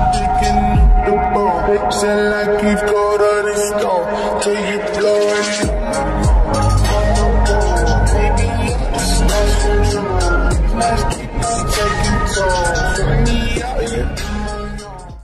picking up the ball. Sound like you've got all this stone till you blow it.